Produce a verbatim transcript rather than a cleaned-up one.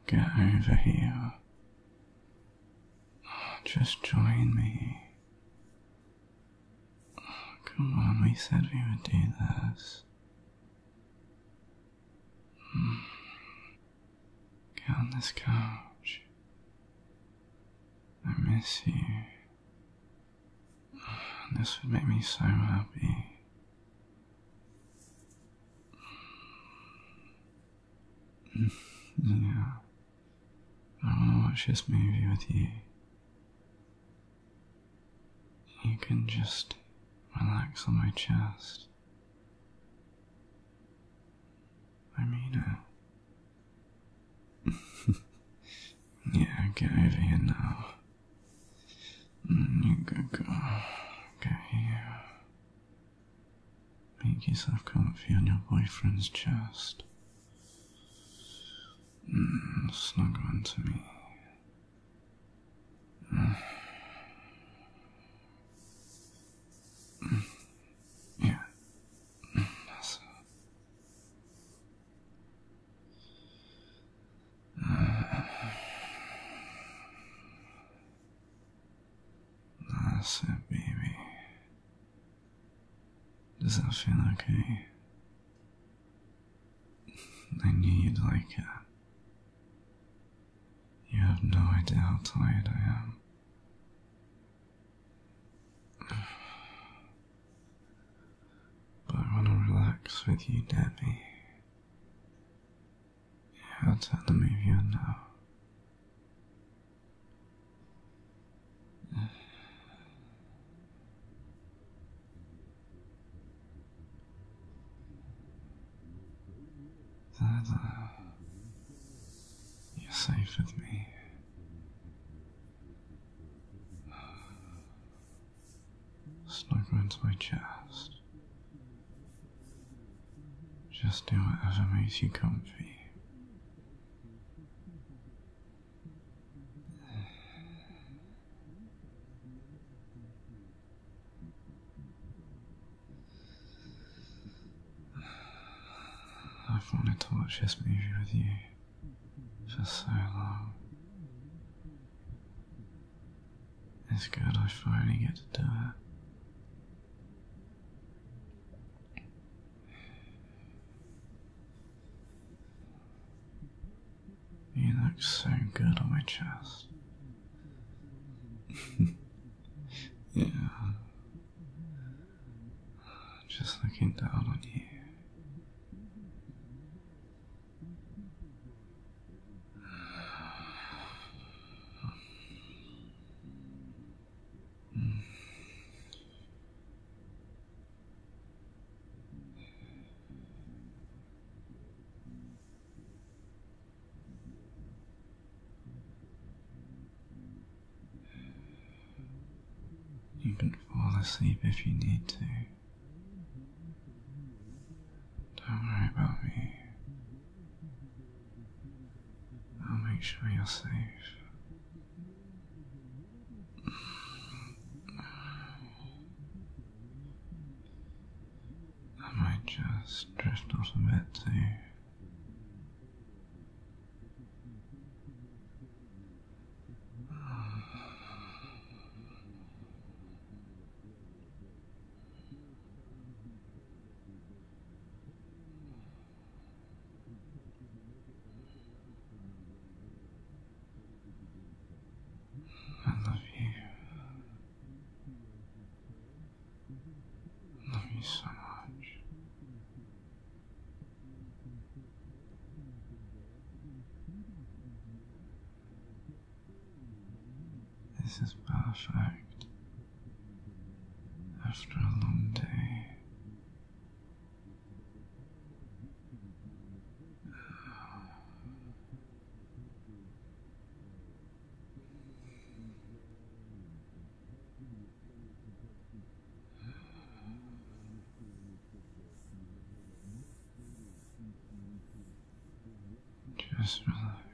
Get over here. Just join me. Come on, we said we would do this. Get on this couch. I miss you. This would make me so happy. Yeah. I want to watch this movie with you. You can just relax on my chest. I mean it. Yeah, get over here now. You good girl. Get here. Make yourself comfy on your boyfriend's chest. Mm, snuggle into me. Mm. Mm. Yeah. Mm, that's it. Uh, that's it, baby. Does that feel okay? I knew you'd like it. You have no idea how tired I am. But I want to relax with you, Debbie. Yeah, I'll turn the movie on now. There, there. You're safe with me. Snuggle into my chest. Just do whatever makes you comfy. I've wanted to watch this movie with you for so long. It's good I finally get to do it. You look so good on my chest. Yeah. Just looking down on you. You can fall asleep if you need to. Don't worry about me. I'll make sure you're safe. I might just drift off a bit too. I love you. Love you so much. This is perfect. After a long day. Just relax.